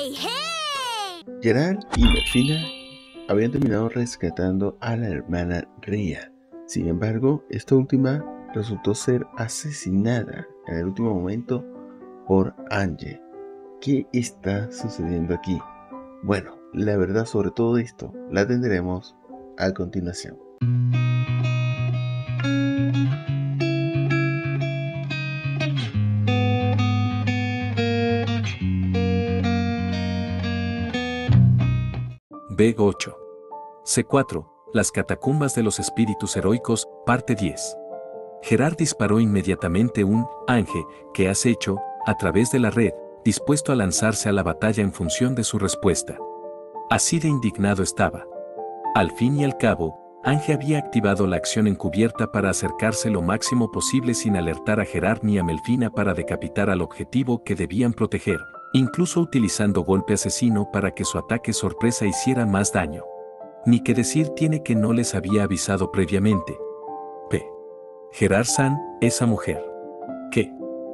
¡Hey, hey! Gerard y Melfina habían terminado rescatando a la hermana Ria. Sin embargo, esta última resultó ser asesinada en el último momento por Ange. ¿Qué está sucediendo aquí? Bueno, la verdad sobre todo esto la tendremos a continuación. Beg 8. C4. Las catacumbas de los espíritus heroicos, parte 10. Gerard disparó inmediatamente un Ange que has hecho a través de la red, dispuesto a lanzarse a la batalla en función de su respuesta. Así de indignado estaba. Al fin y al cabo, Ange había activado la acción encubierta para acercarse lo máximo posible sin alertar a Gerard ni a Melfina para decapitar al objetivo que debían proteger, incluso utilizando golpe asesino para que su ataque sorpresa hiciera más daño. Ni que decir tiene que no les había avisado previamente. P. Gerard San, esa mujer. ¿Qué?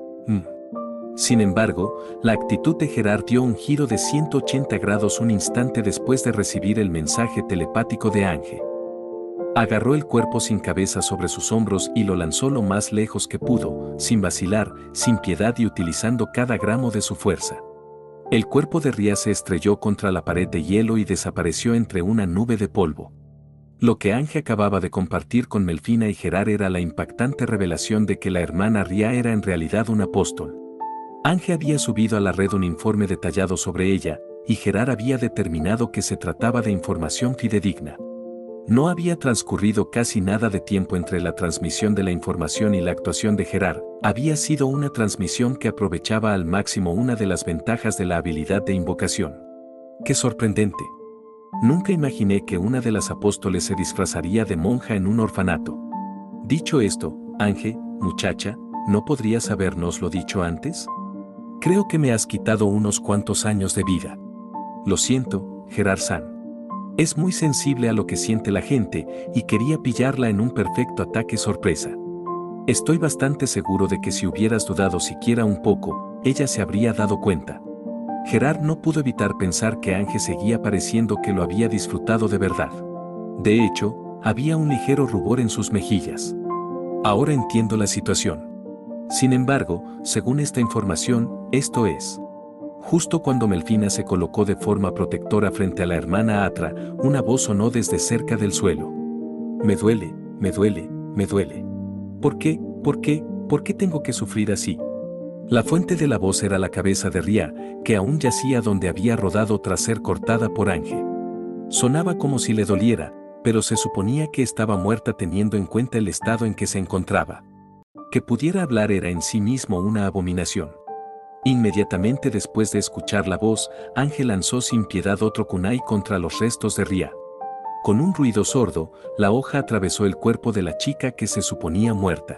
Sin embargo, la actitud de Gerard dio un giro de 180 grados un instante después de recibir el mensaje telepático de Ange. Agarró el cuerpo sin cabeza sobre sus hombros y lo lanzó lo más lejos que pudo, sin vacilar, sin piedad y utilizando cada gramo de su fuerza. El cuerpo de Ria se estrelló contra la pared de hielo y desapareció entre una nube de polvo. Lo que Ange acababa de compartir con Melfina y Gerard era la impactante revelación de que la hermana Ria era en realidad un apóstol. Ange había subido a la red un informe detallado sobre ella, y Gerard había determinado que se trataba de información fidedigna. No había transcurrido casi nada de tiempo entre la transmisión de la información y la actuación de Gerard. Había sido una transmisión que aprovechaba al máximo una de las ventajas de la habilidad de invocación. ¡Qué sorprendente! Nunca imaginé que una de las apóstoles se disfrazaría de monja en un orfanato. Dicho esto, Ange, muchacha, ¿no podrías habérnoslo dicho antes? Creo que me has quitado unos cuantos años de vida. Lo siento, Gerard San. Es muy sensible a lo que siente la gente y quería pillarla en un perfecto ataque sorpresa. Estoy bastante seguro de que si hubieras dudado siquiera un poco, ella se habría dado cuenta. Gerard no pudo evitar pensar que Ange seguía pareciendo que lo había disfrutado de verdad. De hecho, había un ligero rubor en sus mejillas. Ahora entiendo la situación. Sin embargo, según esta información, esto es. Justo cuando Melfina se colocó de forma protectora frente a la hermana Atra, una voz sonó desde cerca del suelo. Me duele, me duele, me duele. ¿Por qué? ¿Por qué? ¿Por qué tengo que sufrir así? La fuente de la voz era la cabeza de Ria, que aún yacía donde había rodado tras ser cortada por Ange. Sonaba como si le doliera, pero se suponía que estaba muerta teniendo en cuenta el estado en que se encontraba. Que pudiera hablar era en sí mismo una abominación. Inmediatamente después de escuchar la voz, Ange lanzó sin piedad otro kunai contra los restos de Ria. Con un ruido sordo, la hoja atravesó el cuerpo de la chica que se suponía muerta.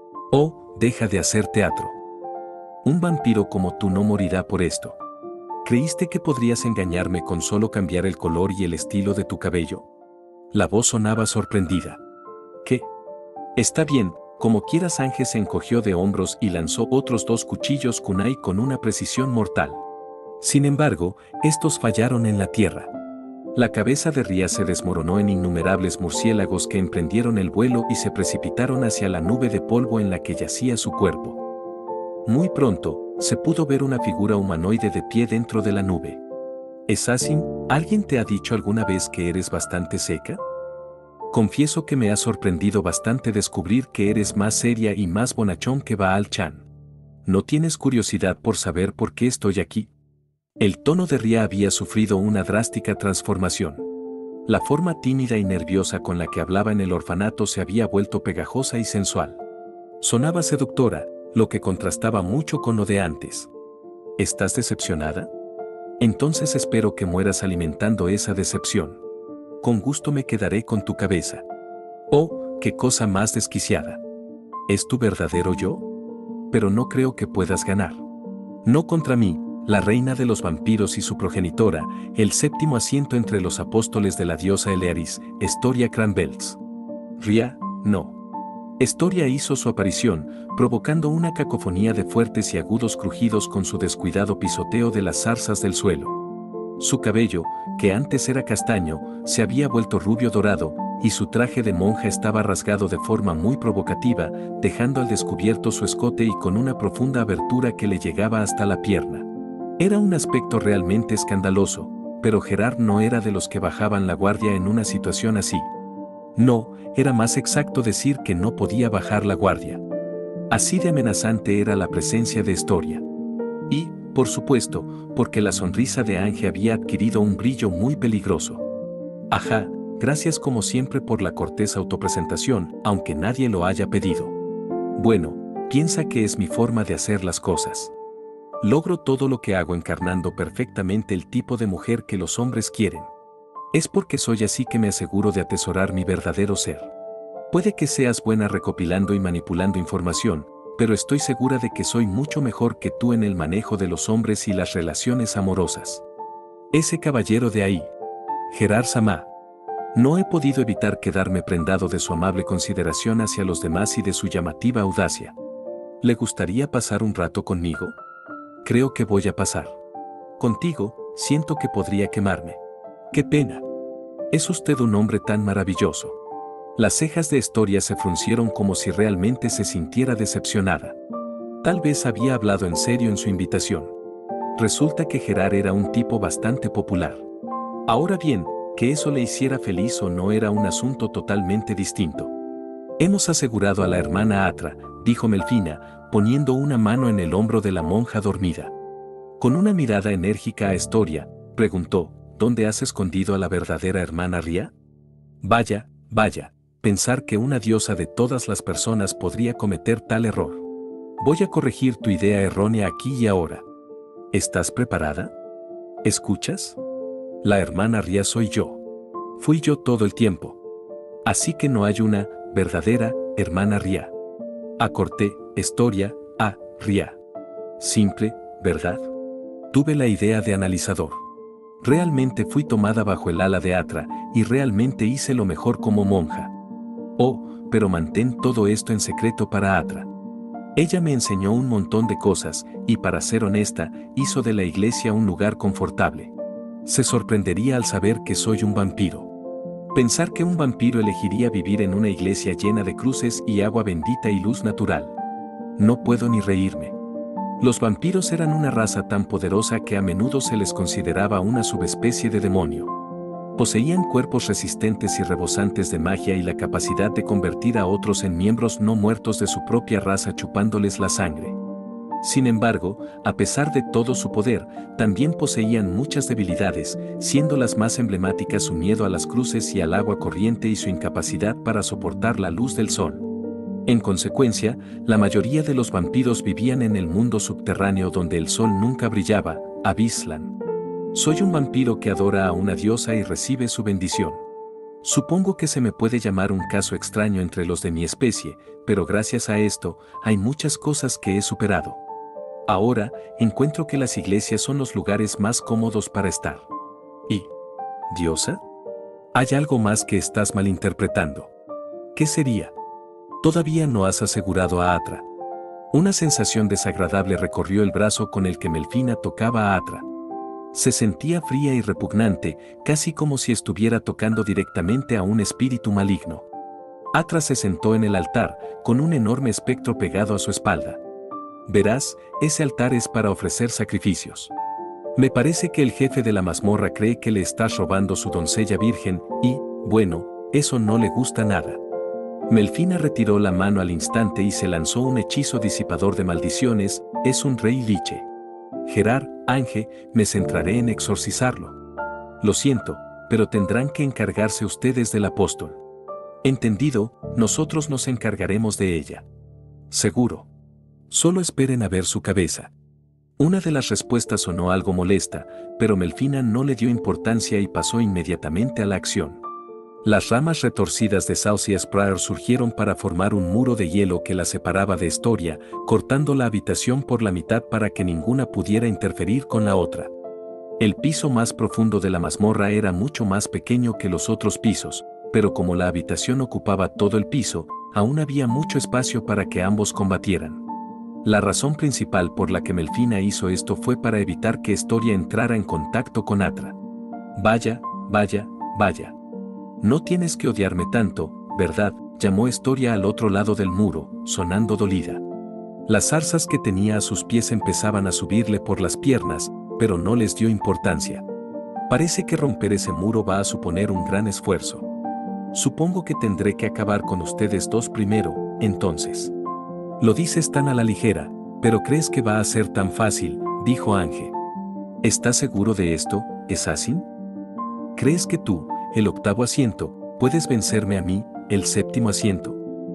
Oh, deja de hacer teatro. Un vampiro como tú no morirá por esto. ¿Creíste que podrías engañarme con solo cambiar el color y el estilo de tu cabello? La voz sonaba sorprendida. ¿Qué? Está bien. Como quieras. Ange se encogió de hombros y lanzó otros 2 cuchillos kunai con una precisión mortal. Sin embargo, estos fallaron en la tierra. La cabeza de Ria se desmoronó en innumerables murciélagos que emprendieron el vuelo y se precipitaron hacia la nube de polvo en la que yacía su cuerpo. Muy pronto, se pudo ver una figura humanoide de pie dentro de la nube. ¿Assassin, alguien te ha dicho alguna vez que eres bastante seca? Confieso que me ha sorprendido bastante descubrir que eres más seria y más bonachón que Baal Chan. ¿No tienes curiosidad por saber por qué estoy aquí? El tono de Ria había sufrido una drástica transformación. La forma tímida y nerviosa con la que hablaba en el orfanato se había vuelto pegajosa y sensual. Sonaba seductora, lo que contrastaba mucho con lo de antes. ¿Estás decepcionada? Entonces espero que mueras alimentando esa decepción. Con gusto me quedaré con tu cabeza. Oh, qué cosa más desquiciada. ¿Es tu verdadero yo? Pero no creo que puedas ganar. No contra mí, la reina de los vampiros y su progenitora, el 7º asiento entre los apóstoles de la diosa Elearis, Storia Cranbels. Ria, no. Storia hizo su aparición, provocando una cacofonía de fuertes y agudos crujidos con su descuidado pisoteo de las zarzas del suelo. Su cabello, que antes era castaño, se había vuelto rubio dorado, y su traje de monja estaba rasgado de forma muy provocativa, dejando al descubierto su escote y con una profunda abertura que le llegaba hasta la pierna. Era un aspecto realmente escandaloso, pero Gerard no era de los que bajaban la guardia en una situación así. No, era más exacto decir que no podía bajar la guardia. Así de amenazante era la presencia de Estoria. Y, por supuesto, porque la sonrisa de Ange había adquirido un brillo muy peligroso. Ajá, gracias como siempre por la cortés autopresentación, aunque nadie lo haya pedido. Bueno, piensa que es mi forma de hacer las cosas. Logro todo lo que hago encarnando perfectamente el tipo de mujer que los hombres quieren. Es porque soy así que me aseguro de atesorar mi verdadero ser. Puede que seas buena recopilando y manipulando información, pero estoy segura de que soy mucho mejor que tú en el manejo de los hombres y las relaciones amorosas. Ese caballero de ahí, Gerard Samá. No he podido evitar quedarme prendado de su amable consideración hacia los demás y de su llamativa audacia. ¿Le gustaría pasar un rato conmigo? Creo que voy a pasar. Contigo, siento que podría quemarme. ¡Qué pena! Es usted un hombre tan maravilloso. Las cejas de Estoria se fruncieron como si realmente se sintiera decepcionada. Tal vez había hablado en serio en su invitación. Resulta que Gerard era un tipo bastante popular. Ahora bien, que eso le hiciera feliz o no era un asunto totalmente distinto. Hemos asegurado a la hermana Atra, dijo Melfina, poniendo una mano en el hombro de la monja dormida. Con una mirada enérgica a Estoria, preguntó, ¿dónde has escondido a la verdadera hermana Ría? Vaya, vaya, pensar que una diosa de todas las personas podría cometer tal error. Voy a corregir tu idea errónea aquí y ahora. ¿Estás preparada? ¿Escuchas? La hermana Ría soy yo. Fui yo todo el tiempo. Así que no hay una verdadera hermana Ría. Acorté, Estoria, a Ría. Simple, ¿verdad? Tuve la idea de analizador. Realmente fui tomada bajo el ala de Atra, y realmente hice lo mejor como monja. Oh, pero mantén todo esto en secreto para Atra. Ella me enseñó un montón de cosas, y para ser honesta, hizo de la iglesia un lugar confortable. Se sorprendería al saber que soy un vampiro. Pensar que un vampiro elegiría vivir en una iglesia llena de cruces y agua bendita y luz natural. No puedo ni reírme. Los vampiros eran una raza tan poderosa que a menudo se les consideraba una subespecie de demonio. Poseían cuerpos resistentes y rebosantes de magia y la capacidad de convertir a otros en miembros no muertos de su propia raza chupándoles la sangre. Sin embargo, a pesar de todo su poder, también poseían muchas debilidades, siendo las más emblemáticas su miedo a las cruces y al agua corriente y su incapacidad para soportar la luz del sol. En consecuencia, la mayoría de los vampiros vivían en el mundo subterráneo donde el sol nunca brillaba, Avislan. Soy un vampiro que adora a una diosa y recibe su bendición. Supongo que se me puede llamar un caso extraño entre los de mi especie, pero gracias a esto, hay muchas cosas que he superado. Ahora, encuentro que las iglesias son los lugares más cómodos para estar. ¿Y diosa? Hay algo más que estás malinterpretando. ¿Qué sería? Todavía no has asegurado a Atra. Una sensación desagradable recorrió el brazo con el que Melfina tocaba a Atra. Se sentía fría y repugnante, casi como si estuviera tocando directamente a un espíritu maligno. Atra se sentó en el altar, con un enorme espectro pegado a su espalda. Verás, ese altar es para ofrecer sacrificios. Me parece que el jefe de la mazmorra cree que le estás robando su doncella virgen y, bueno, eso no le gusta nada. Melfina retiró la mano al instante y se lanzó un hechizo disipador de maldiciones, es un rey liche. Gerard, Ange, me centraré en exorcizarlo. Lo siento, pero tendrán que encargarse ustedes del apóstol. Entendido, nosotros nos encargaremos de ella. Seguro. Solo esperen a ver su cabeza. Una de las respuestas sonó algo molesta, pero Melfina no le dio importancia y pasó inmediatamente a la acción. Las ramas retorcidas de Saucy Sprayer surgieron para formar un muro de hielo que la separaba de Estoria, cortando la habitación por la mitad para que ninguna pudiera interferir con la otra. El piso más profundo de la mazmorra era mucho más pequeño que los otros pisos, pero como la habitación ocupaba todo el piso, aún había mucho espacio para que ambos combatieran. La razón principal por la que Melfina hizo esto fue para evitar que Estoria entrara en contacto con Atra. Vaya, vaya, vaya. No tienes que odiarme tanto, ¿verdad?, llamó Estoria al otro lado del muro, sonando dolida. Las zarzas que tenía a sus pies empezaban a subirle por las piernas, pero no les dio importancia. Parece que romper ese muro va a suponer un gran esfuerzo. Supongo que tendré que acabar con ustedes dos primero, entonces. Lo dices tan a la ligera, pero ¿crees que va a ser tan fácil?, dijo Ange. ¿Estás seguro de esto, Assassin? ¿Crees que tú, el octavo asiento, puedes vencerme a mí, el séptimo asiento?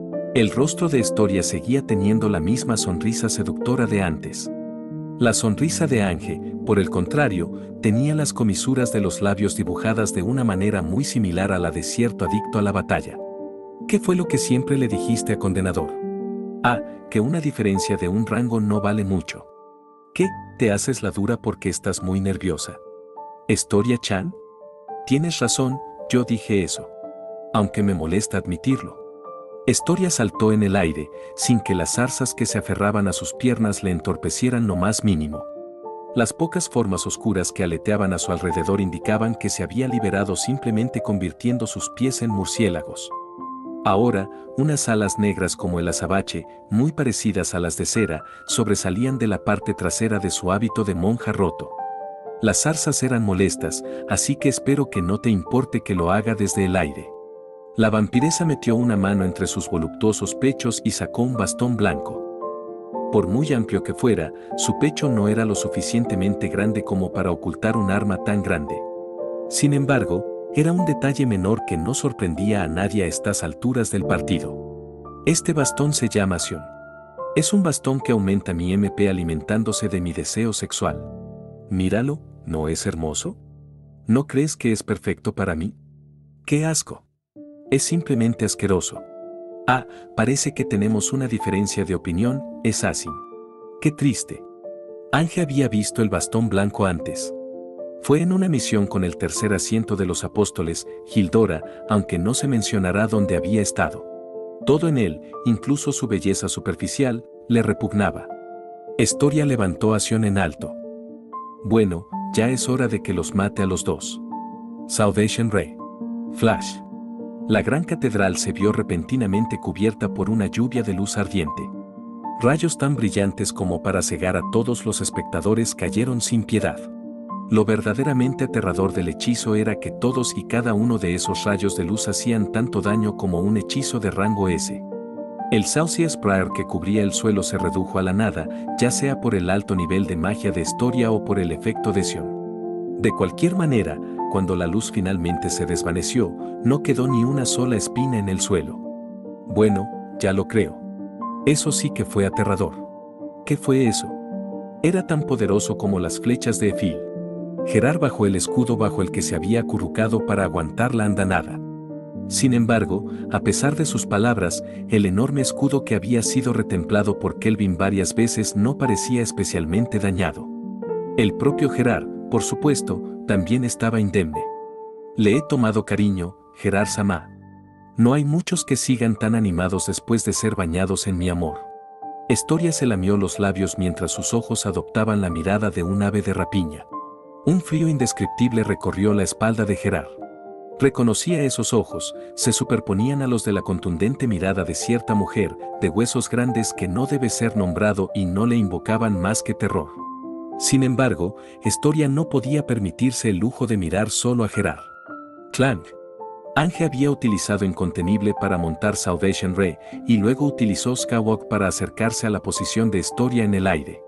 El rostro de Estoria seguía teniendo la misma sonrisa seductora de antes. La sonrisa de Ange, por el contrario, tenía las comisuras de los labios dibujadas de una manera muy similar a la de cierto adicto a la batalla. ¿Qué fue lo que siempre le dijiste a Condenador? Ah, que una diferencia de un rango no vale mucho. ¿Qué, te haces la dura porque estás muy nerviosa? ¿Estoria-chan? Tienes razón, yo dije eso. Aunque me molesta admitirlo. Estoria saltó en el aire, sin que las zarzas que se aferraban a sus piernas le entorpecieran lo más mínimo. Las pocas formas oscuras que aleteaban a su alrededor indicaban que se había liberado simplemente convirtiendo sus pies en murciélagos. Ahora, unas alas negras como el azabache, muy parecidas a las de cera, sobresalían de la parte trasera de su hábito de monja roto. Las zarzas eran molestas, así que espero que no te importe que lo haga desde el aire. La vampiresa metió una mano entre sus voluptuosos pechos y sacó un bastón blanco. Por muy amplio que fuera, su pecho no era lo suficientemente grande como para ocultar un arma tan grande. Sin embargo, era un detalle menor que no sorprendía a nadie a estas alturas del partido. Este bastón se llama Sion. Es un bastón que aumenta mi MP alimentándose de mi deseo sexual. Míralo, ¿no es hermoso? ¿No crees que es perfecto para mí? ¡Qué asco! Es simplemente asqueroso. Ah, parece que tenemos una diferencia de opinión, Assassin. ¡Qué triste! Ange había visto el bastón blanco antes. Fue en una misión con el tercer asiento de los apóstoles, Gildora, aunque no se mencionará dónde había estado. Todo en él, incluso su belleza superficial, le repugnaba. Estoria levantó a Sion en alto. Bueno, ya es hora de que los mate a los dos. Salvation Ray. Flash. La gran catedral se vio repentinamente cubierta por una lluvia de luz ardiente. Rayos tan brillantes como para cegar a todos los espectadores cayeron sin piedad. Lo verdaderamente aterrador del hechizo era que todos y cada uno de esos rayos de luz hacían tanto daño como un hechizo de rango S. El Saucy Sprayer que cubría el suelo se redujo a la nada, ya sea por el alto nivel de magia de Estoria o por el efecto de Sion. De cualquier manera, cuando la luz finalmente se desvaneció, no quedó ni una sola espina en el suelo. Bueno, ya lo creo. Eso sí que fue aterrador. ¿Qué fue eso? Era tan poderoso como las flechas de Efil. Gerard bajó el escudo bajo el que se había acurrucado para aguantar la andanada. Sin embargo, a pesar de sus palabras, el enorme escudo que había sido retemplado por Kelvin varias veces no parecía especialmente dañado. El propio Gerard, por supuesto, también estaba indemne. Le he tomado cariño, Gerard Sama. No hay muchos que sigan tan animados después de ser bañados en mi amor. Estoria se lamió los labios mientras sus ojos adoptaban la mirada de un ave de rapiña. Un frío indescriptible recorrió la espalda de Gerard. Reconocía esos ojos, se superponían a los de la contundente mirada de cierta mujer, de huesos grandes que no debe ser nombrado y no le invocaban más que terror. Sin embargo, Estoria no podía permitirse el lujo de mirar solo a Gerard. Clank. Ange había utilizado Incontenible para montar Salvation Ray y luego utilizó Skywalk para acercarse a la posición de Estoria en el aire.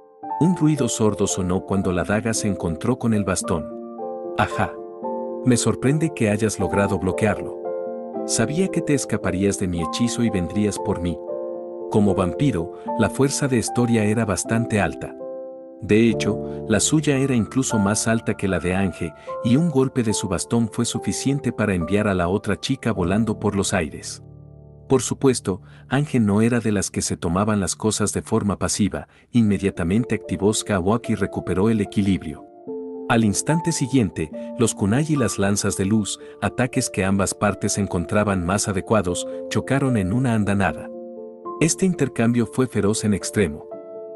Un ruido sordo sonó cuando la daga se encontró con el bastón. Ajá. Me sorprende que hayas logrado bloquearlo. Sabía que te escaparías de mi hechizo y vendrías por mí. Como vampiro, la fuerza de Estoria era bastante alta. De hecho, la suya era incluso más alta que la de Ange, y un golpe de su bastón fue suficiente para enviar a la otra chica volando por los aires. Por supuesto, Ange no era de las que se tomaban las cosas de forma pasiva, inmediatamente activó Skywalk y recuperó el equilibrio. Al instante siguiente, los kunai y las lanzas de luz, ataques que ambas partes encontraban más adecuados, chocaron en una andanada. Este intercambio fue feroz en extremo.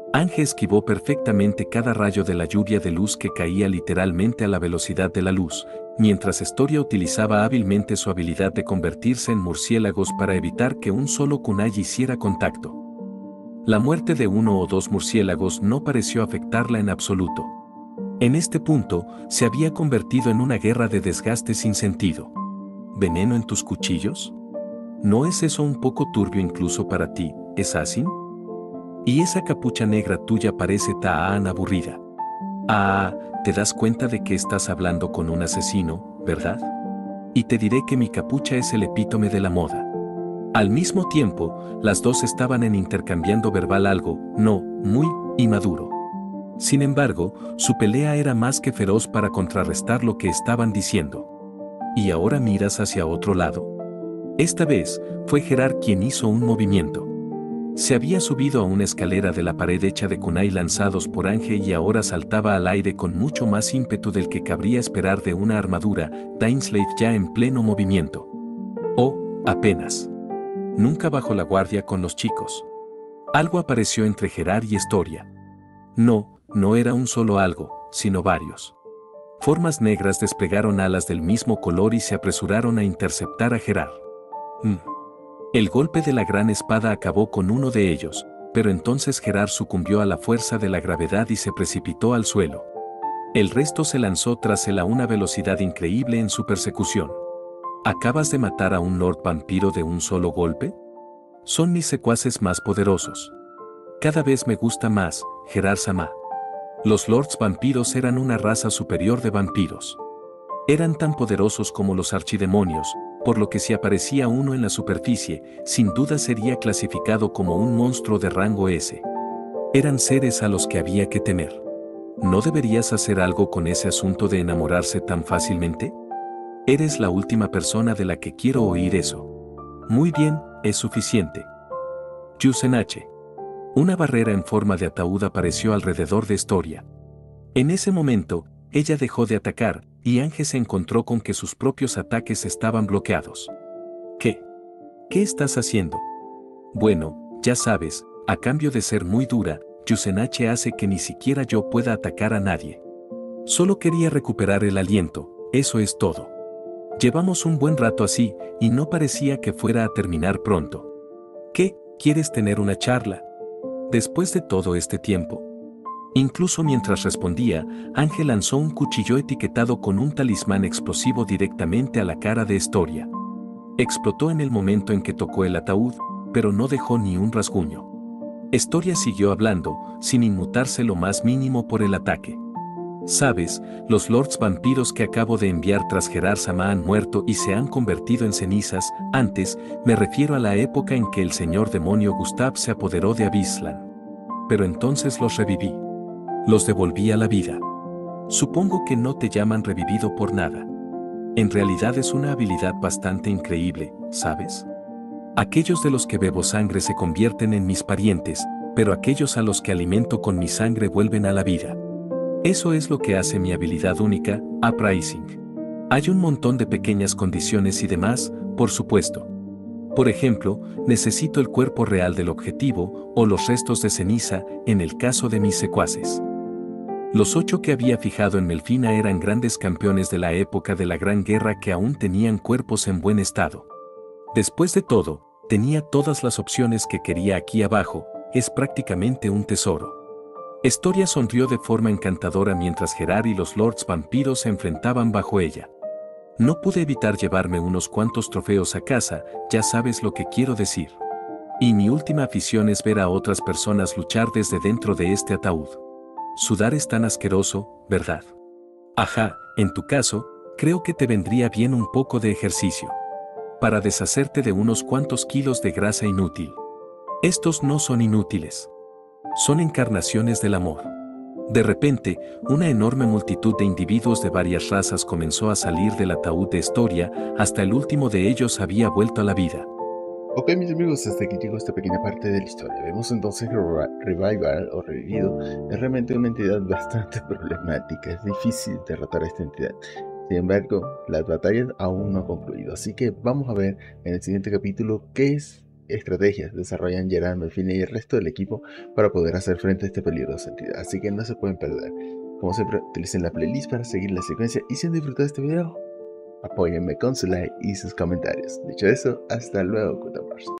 Ange esquivó perfectamente cada rayo de la lluvia de luz que caía literalmente a la velocidad de la luz, mientras Storia utilizaba hábilmente su habilidad de convertirse en murciélagos para evitar que un solo kunai hiciera contacto. La muerte de uno o dos murciélagos no pareció afectarla en absoluto. En este punto, se había convertido en una guerra de desgaste sin sentido. ¿Veneno en tus cuchillos? ¿No es eso un poco turbio incluso para ti, Assassin? Y esa capucha negra tuya parece tan aburrida. Ah, te das cuenta de que estás hablando con un asesino, ¿verdad? Y te diré que mi capucha es el epítome de la moda. Al mismo tiempo, las dos estaban intercambiando verbal algo, no, muy inmaduro. Sin embargo, su pelea era más que feroz para contrarrestar lo que estaban diciendo. ¿Y ahora miras hacia otro lado? Esta vez, fue Gerard quien hizo un movimiento. Se había subido a una escalera de la pared hecha de kunai lanzados por Ange y ahora saltaba al aire con mucho más ímpetu del que cabría esperar de una armadura, Dainsleif ya en pleno movimiento. Oh, apenas. Nunca bajó la guardia con los chicos. Algo apareció entre Gerard y Storia. No, no era un solo algo, sino varios. Formas negras desplegaron alas del mismo color y se apresuraron a interceptar a Gerard. El golpe de la gran espada acabó con uno de ellos, pero entonces Gerard sucumbió a la fuerza de la gravedad y se precipitó al suelo. El resto se lanzó tras él a una velocidad increíble en su persecución. ¿Acabas de matar a un Lord Vampiro de un solo golpe? Son mis secuaces más poderosos. Cada vez me gusta más, Gerard Sama. Los Lords Vampiros eran una raza superior de vampiros. Eran tan poderosos como los archidemonios, por lo que si aparecía uno en la superficie, sin duda sería clasificado como un monstruo de rango S. Eran seres a los que había que temer. ¿No deberías hacer algo con ese asunto de enamorarse tan fácilmente? Eres la última persona de la que quiero oír eso. Muy bien, es suficiente. Yusen-H. Una barrera en forma de ataúd apareció alrededor de Storia. En ese momento, ella dejó de atacar, y Ange se encontró con que sus propios ataques estaban bloqueados. ¿Qué? ¿Qué estás haciendo? Bueno, ya sabes, a cambio de ser muy dura, Yusen-H hace que ni siquiera yo pueda atacar a nadie. Solo quería recuperar el aliento, eso es todo. Llevamos un buen rato así, y no parecía que fuera a terminar pronto. ¿Qué? ¿Quieres tener una charla? Después de todo este tiempo. Incluso mientras respondía, Ángel lanzó un cuchillo etiquetado con un talismán explosivo directamente a la cara de Storia. Explotó en el momento en que tocó el ataúd, pero no dejó ni un rasguño. Storia siguió hablando, sin inmutarse lo más mínimo por el ataque. Sabes, los Lords Vampiros que acabo de enviar tras Gerard Sama han muerto y se han convertido en cenizas. Antes, me refiero a la época en que el señor demonio Gustav se apoderó de Abislan. Pero entonces los reviví. Los devolví a la vida. Supongo que no te llaman revivido por nada. En realidad es una habilidad bastante increíble, ¿sabes? Aquellos de los que bebo sangre se convierten en mis parientes, pero aquellos a los que alimento con mi sangre vuelven a la vida. Eso es lo que hace mi habilidad única, Uprising. Hay un montón de pequeñas condiciones y demás, por supuesto. Por ejemplo, necesito el cuerpo real del objetivo o los restos de ceniza, en el caso de mis secuaces. Los 8 que había fijado en Melfina eran grandes campeones de la época de la Gran Guerra que aún tenían cuerpos en buen estado. Después de todo, tenía todas las opciones que quería aquí abajo, es prácticamente un tesoro. Storia sonrió de forma encantadora mientras Gerard y los Lords Vampiros se enfrentaban bajo ella. No pude evitar llevarme unos cuantos trofeos a casa, ya sabes lo que quiero decir. Y mi última afición es ver a otras personas luchar desde dentro de este ataúd. Sudar es tan asqueroso, ¿verdad? Ajá, en tu caso, creo que te vendría bien un poco de ejercicio. Para deshacerte de unos cuantos kilos de grasa inútil. Estos no son inútiles. Son encarnaciones del amor. De repente, una enorme multitud de individuos de varias razas comenzó a salir del ataúd de Storia, hasta el último de ellos había vuelto a la vida. Ok, mis amigos, hasta aquí llegó esta pequeña parte de la historia. Vemos entonces que Revival o Revivido es realmente una entidad bastante problemática. Es difícil derrotar a esta entidad. Sin embargo, las batallas aún no han concluido. Así que vamos a ver en el siguiente capítulo qué es estrategias desarrollan Gerard, Melfina y el resto del equipo para poder hacer frente a este peligroso entidad, así que no se pueden perder. Como siempre, utilicen la playlist para seguir la secuencia y si han disfrutado este video, apóyenme con su like y sus comentarios. Dicho eso, hasta luego, Cutamars.